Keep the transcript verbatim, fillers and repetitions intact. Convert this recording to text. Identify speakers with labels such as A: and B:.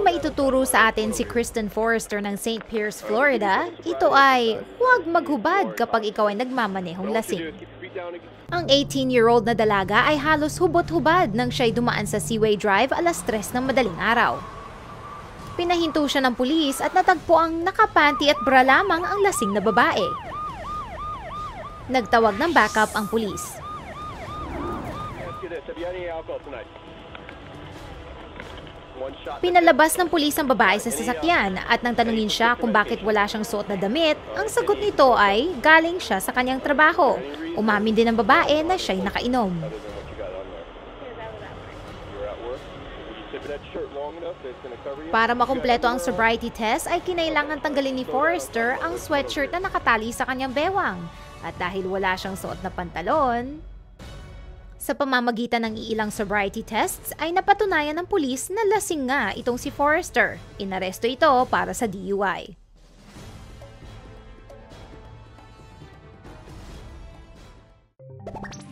A: maituturo sa atin si Kristen Forrester ng Saint Pierce, Florida, ito ay huwag maghubad kapag ikaw ay nagmamanehong lasing. Ang eighteen-year-old na dalaga ay halos hubot-hubad nang siya'y dumaan sa Seaway Drive alas tres ng madaling araw. Pinahinto siya ng pulis at natagpo ang nakapanty at bra lamang ang lasing na babae. Nagtawag ng backup ang pulis. Pinalabas ng pulis ang babae sa sasakyan at nang tanungin siya kung bakit wala siyang suot na damit, ang sagot nito ay galing siya sa kanyang trabaho. Umamin din ang babae na siya'y nakainom. Para makumpleto ang sobriety test ay kinailangan tanggalin ni Forrester ang sweatshirt na nakatali sa kanyang bewang. At dahil wala siyang suot na pantalon, sa pamamagitan ng iilang sobriety tests ay napatunayan ng pulis na lasing nga itong si Forrester. Inaresto ito para sa D U I.